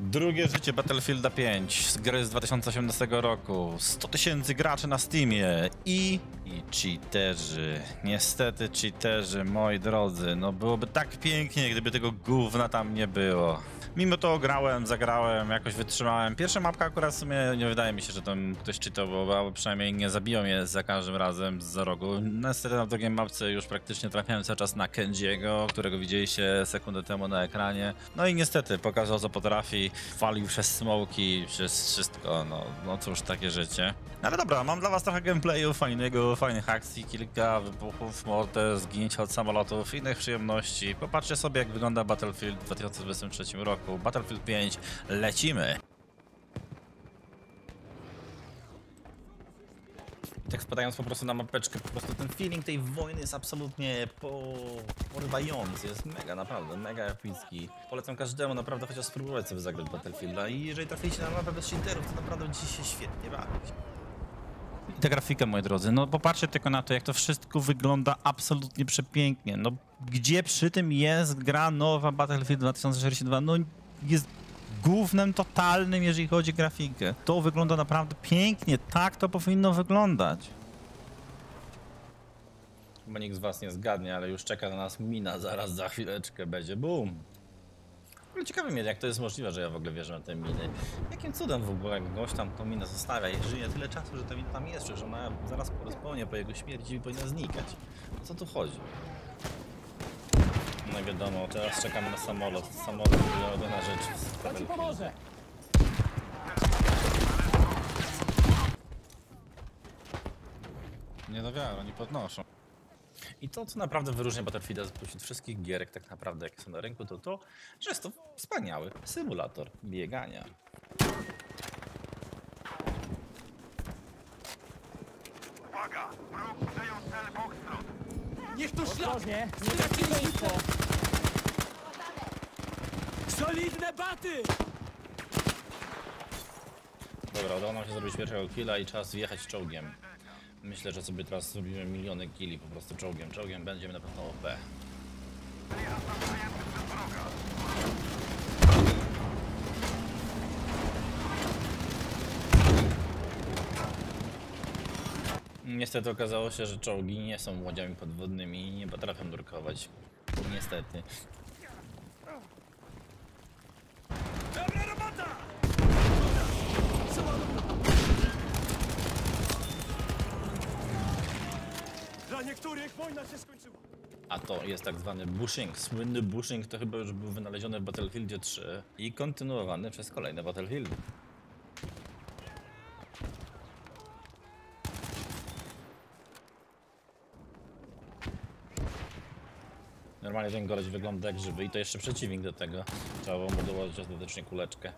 Drugie życie Battlefielda 5 z gry z 2018 roku. 100 000 graczy na Steamie i cheaterzy. Niestety cheaterzy, moi drodzy. No byłoby tak pięknie, gdyby tego gówna tam nie było. Mimo to grałem, zagrałem, jakoś wytrzymałem. Pierwsza mapka akurat w sumie nie wydaje mi się, że tam ktoś cheatował, albo przynajmniej nie zabiją mnie za każdym razem z rogu. Niestety na drugiej mapce już praktycznie trafiałem cały czas na Kenjiego, którego widzieliście sekundę temu na ekranie. No i niestety pokazał, co potrafi, walił przez smoki, przez wszystko, no cóż, takie życie. Ale dobra, mam dla was trochę gameplayu fajnych akcji, kilka wybuchów, mordę, zginięcia od samolotów, innych przyjemności. Popatrzcie sobie, jak wygląda Battlefield w 2023 roku. Battlefield 5, lecimy! Tak spadając po prostu na mapeczkę, po prostu ten feeling tej wojny jest absolutnie porywający, jest mega, naprawdę, mega epicki. Polecam każdemu naprawdę chociaż spróbować sobie zagrać Battlefielda i jeżeli traficie na mapę bez cheaterów, to naprawdę będziecie się świetnie bawić. I ta grafika, moi drodzy, no popatrzcie tylko na to, jak to wszystko wygląda absolutnie przepięknie. No gdzie przy tym jest gra nowa Battlefield 2042, no jest gównem totalnym, jeżeli chodzi o grafikę. To wygląda naprawdę pięknie, tak to powinno wyglądać. Chyba nikt z was nie zgadnie, ale już czeka na nas mina, zaraz za chwileczkę będzie boom. Ale ciekawe mnie, jak to jest możliwe, że ja w ogóle wierzę na te miny. Jakim cudem w ogóle jak gość tam tą minę zostawia i żyje tyle czasu, że ta mina tam jest, że ona zaraz po respawnie, po jego śmierci powinna znikać. O co tu chodzi? No wiadomo, teraz czekamy na samolot. Samolot to jedyna rzecz. To ci pomoże! Nie do wiary, oni podnoszą. I to, co naprawdę wyróżnia Battlefielda spośród wszystkich gierek tak naprawdę, jakie są na rynku, to to, że jest to wspaniały symulator biegania. Uwaga! Wróg przejął cel dwóch stron. Niech to szlak! Nie tracimy info! Solidne baty! Dobra, udało nam się zrobić pierwszego killa i czas wjechać czołgiem. Myślę, że sobie teraz zrobimy miliony killi po prostu czołgiem. Czołgiem będziemy na pewno OP. Niestety okazało się, że czołgi nie są łodziami podwodnymi i nie potrafią nurkować. Niestety. Dobra robota! Dla niektórych wojna się skończyła. A to jest tak zwany bushing. Słynny bushing to chyba już był wynaleziony w Battlefieldzie 3 i kontynuowany przez kolejne Battlefieldy. Normalnie ten gość wygląda jak żywy i to jeszcze przeciwnik do tego. Trzeba było mu dołożyć ostatecznie kuleczkę.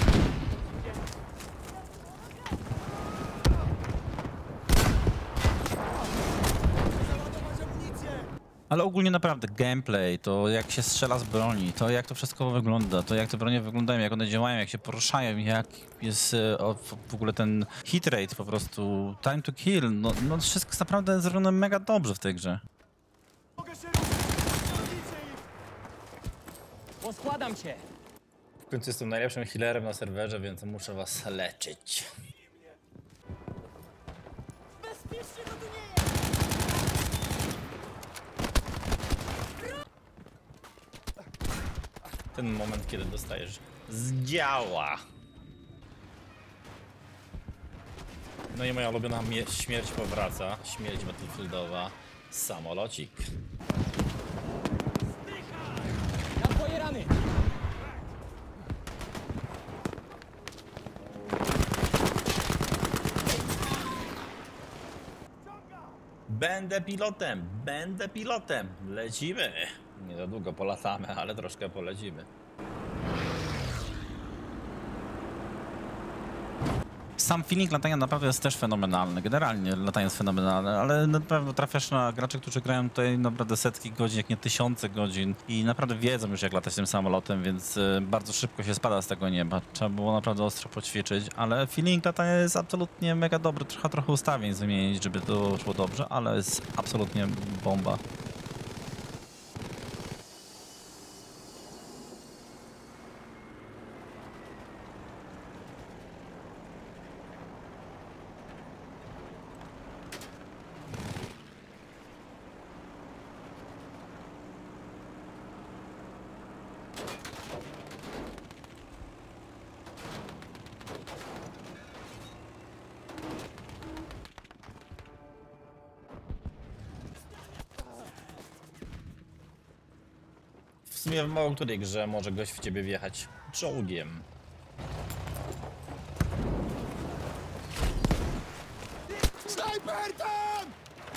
Ale ogólnie naprawdę gameplay, to jak się strzela z broni, to jak to wszystko wygląda, to jak te bronie wyglądają, jak one działają, jak się poruszają, jak jest w ogóle ten hit rate po prostu, time to kill, no wszystko jest naprawdę zrobione mega dobrze w tej grze. Poskładam się! W końcu jestem najlepszym healerem na serwerze, więc muszę was leczyć. Bezpiecznie to tu nie jest! Ten moment, kiedy dostajesz z działa. No i moja ulubiona śmierć powraca, śmierć battlefieldowa, samolocik. Na twoje rany! Będę pilotem, lecimy. Nie za długo polatamy, ale troszkę polecimy. Sam feeling latania naprawdę jest też fenomenalny. Generalnie latanie jest fenomenalne, ale na pewno trafiasz na graczy, którzy grają tutaj naprawdę setki godzin, jak nie tysiące godzin i naprawdę wiedzą już, jak latać tym samolotem, więc bardzo szybko się spada z tego nieba. Trzeba było naprawdę ostro poćwiczyć, ale feeling latania jest absolutnie mega dobry. Trzeba trochę ustawień zmienić, żeby to szło dobrze, ale jest absolutnie bomba. sumie w mało której grze może gość w ciebie wjechać czołgiem. Snajper tam!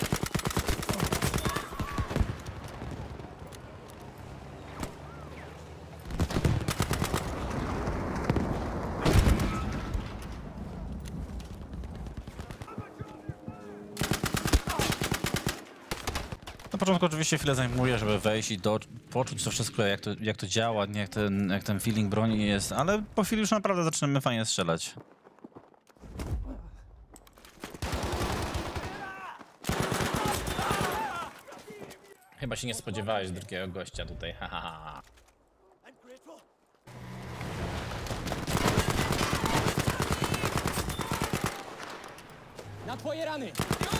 Na początku oczywiście chwilę zajmuje, żeby wejść i poczuć to wszystko, jak to działa, nie, jak ten feeling broni jest, ale po chwili już naprawdę zaczynamy fajnie strzelać. Chyba się nie spodziewałeś drugiego gościa tutaj, haha. Na twoje rany!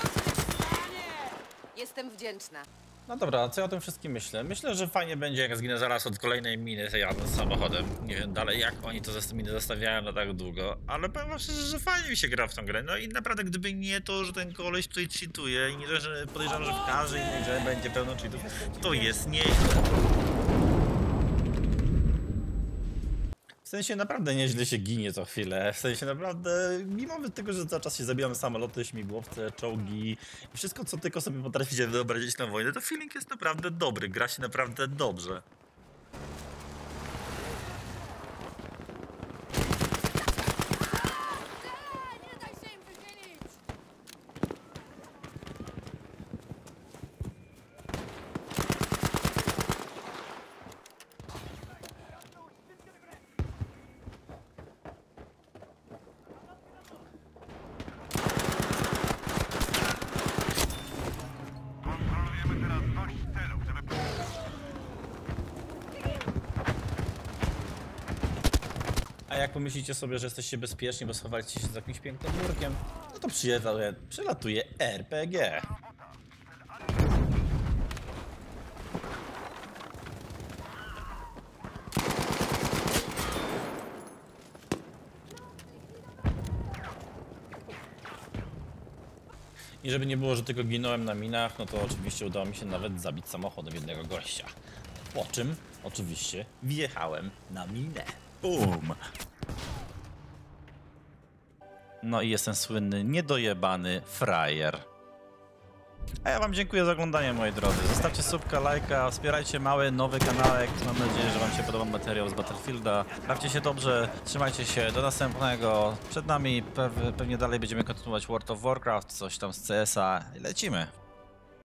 Jestem wdzięczna. No dobra, co ja o tym wszystkim myślę? Myślę, że fajnie będzie, jak zginę zaraz od kolejnej miny jadąc samochodem. Nie wiem dalej, jak oni to miny zostawiają na tak długo, ale powiem wam szczerze, że fajnie mi się gra w tą grę. No i naprawdę, gdyby nie to, że ten koleś tutaj cheatuje i nie to, że podejrzewam, że w każdej innej grze będzie pełno cheatów, to jest nieźle. W sensie naprawdę nieźle się ginie co chwilę, w sensie naprawdę, mimo tego, że cały czas się zabijamy samoloty, śmigłowce, czołgi i wszystko co tylko sobie potraficie wyobrazić na wojnę, to feeling jest naprawdę dobry, gra się naprawdę dobrze. Nie daj się im wymienić! Kontrolujemy teraz dość celów, żeby... A jak pomyślicie sobie, że jesteście bezpieczni, bo schowaliście się za jakimś pięknym murkiem, no to przylatuje RPG. I żeby nie było, że tylko ginąłem na minach, no to oczywiście udało mi się nawet zabić samochodem jednego gościa. Po czym oczywiście wjechałem na minę. Boom! No i jestem słynny, niedojebany frajer. A ja wam dziękuję za oglądanie, moi drodzy. Zostawcie subka, lajka, wspierajcie mały, nowy kanałek. Mam nadzieję, że wam się podobał materiał z Battlefielda. Bawcie się dobrze, trzymajcie się, do następnego. Przed nami pewnie dalej będziemy kontynuować World of Warcraft, coś tam z CS-a i lecimy.